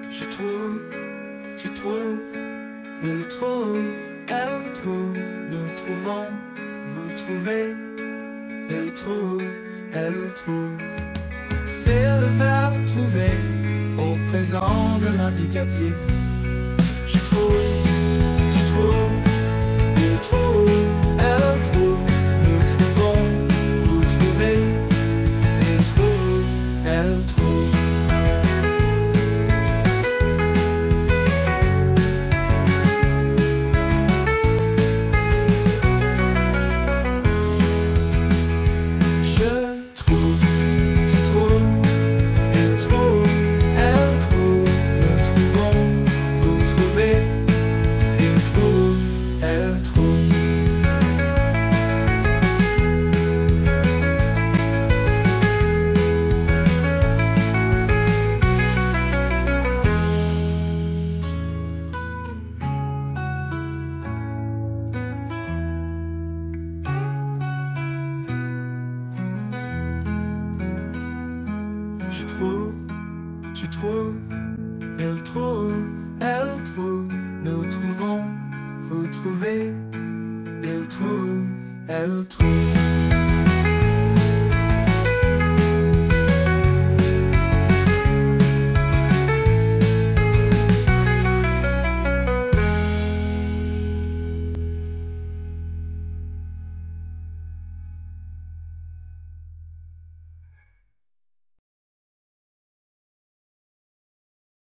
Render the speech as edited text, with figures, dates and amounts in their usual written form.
Je trouve, tu trouves, il trouve, elle trouve, nous trouvons, vous trouvez, il trouve, elle trouve. C'est le verbe trouver au présent de l'indicatif. Je trouve, tu trouves, il trouve, elle trouve, nous trouvons, vous trouvez, il trouve, elle trouve. Je trouve, tu trouves, il trouve, elle trouve, nous trouvons, vous trouvez, il trouve, elle trouve.